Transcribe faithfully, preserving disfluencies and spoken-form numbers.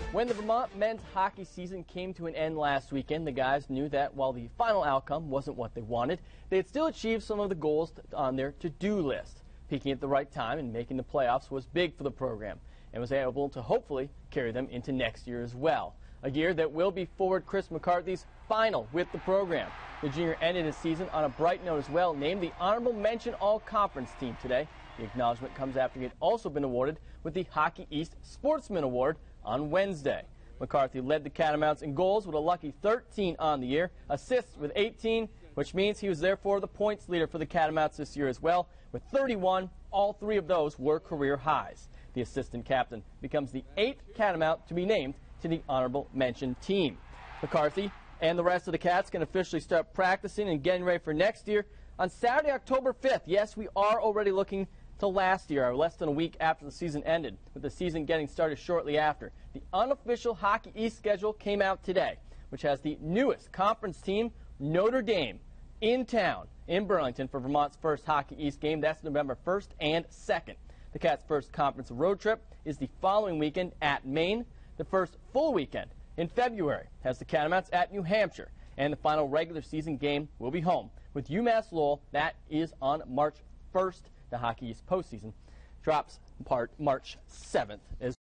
When the Vermont men's hockey season came to an end last weekend, the guys knew that while the final outcome wasn't what they wanted, they had still achieved some of the goals on their to-do list. Peaking at the right time and making the playoffs was big for the program and was able to hopefully carry them into next year as well. A year that will be forward Chris McCarthy's final with the program. The junior ended his season on a bright note as well, named the Honorable Mention All-Conference team today. The acknowledgement comes after he had also been awarded with the Hockey East Sportsman Award on Wednesday. McCarthy led the Catamounts in goals with a lucky thirteen on the year, assists with eighteen, which means he was therefore the points leader for the Catamounts this year as well, with thirty-one. All three of those were career highs. The assistant captain becomes the eighth Catamount to be named to the Honorable Mention team. McCarthy and the rest of the Cats can officially start practicing and getting ready for next year on Saturday, October fifth. Yes, we are already looking to last year, or less than a week after the season ended, with the season getting started shortly after. The unofficial Hockey East schedule came out today, which has the newest conference team, Notre Dame, in town in Burlington for Vermont's first Hockey East game. That's November first and second. The Cats' first conference road trip is the following weekend at Maine. The first full weekend in February has the Catamounts at New Hampshire, and the final regular season game will be home with UMass Lowell. That is on March first. The Hockey East postseason drops part March seventh as